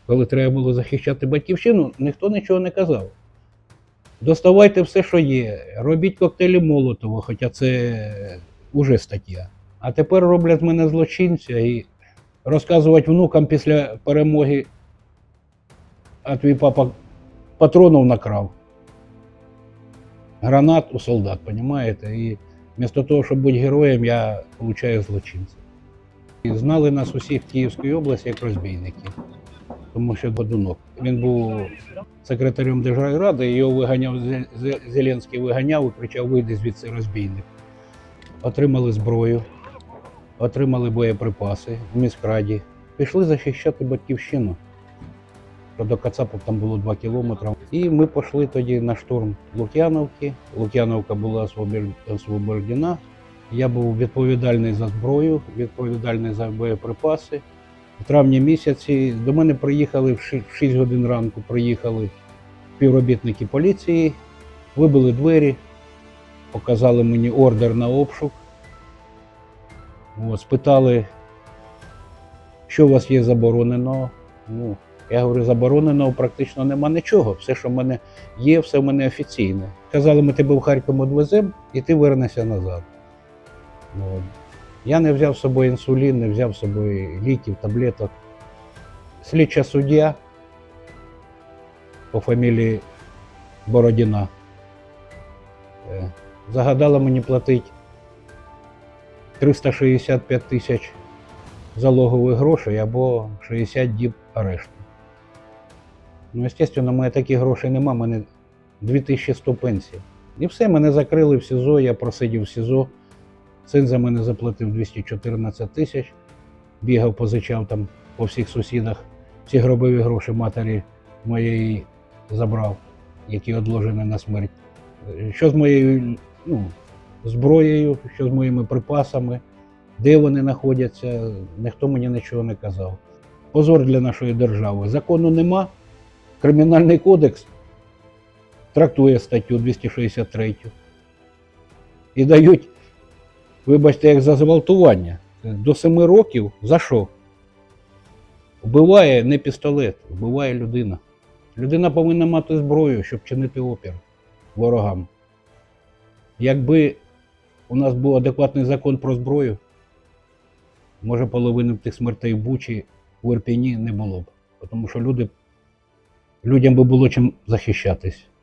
коли треба було захищати батьківщину, ніхто нічого не казав. Доставайте все, що є, робіть коктейлі Молотова, хоча це уже стаття. А тепер роблять з мене злочинця і розказувати внукам після перемоги, а твій папа патронів накрав. Гранат у солдат, розумієте? І вместо того, щоб бути героєм, я отримую злочинця. І знали нас усіх в Київській області як розбійників. Тому що Бодунок, він був секретарем Державної ради, його виганяв, Зеленський виганяв і кричав: вийди звідси, розбійник. Отримали зброю, отримали боєприпаси в міськраді. Пішли захищати батьківщину. До Кацапів там було 2 кілометри. І ми пішли тоді на штурм Лук'яновки. Лук'яновка була освобождена. Я був відповідальний за зброю, відповідальний за боєприпаси. В травні місяці до мене приїхали в 6 годин ранку, приїхали співробітники поліції, вибили двері, показали мені ордер на обшук. Спитали, що у вас є забороненого. Я говорю, забороненого практично нема нічого. Все, що в мене є, все в мене офіційне. Казали, ми тебе в Харків відвеземо і ти вернешся назад. Я не взяв з собою інсулін, не взяв з собою ліків, таблеток. Слідча суддя по фамілії Бородіна загадала мені платити 365 тисяч залогових грошей або 60 діб арешту. Звісно, в мене таких грошей нема, в мене 2100 пенсій. І все, мене закрили в СІЗО, я просидів в СІЗО. Син за мене заплатив 214 тисяч, бігав, позичав там по всіх сусідах. Ці гробові гроші матері моєї забрав, які одложені на смерть. Що з моєю зброєю, що з моїми припасами, де вони знаходяться, ніхто мені нічого не казав. Позор для нашої держави. Закону нема, Кримінальний кодекс трактує статтю 263 і дають, вибачте, як за зґвалтування, до 7 років за що? Вбиває не пістолет, вбиває людина. Людина повинна мати зброю, щоб чинити опір ворогам. Якби у нас був адекватний закон про зброю, може половини тих смертей в Бучі, в Ірпені не було б. Тому що людям би було чим захищатись.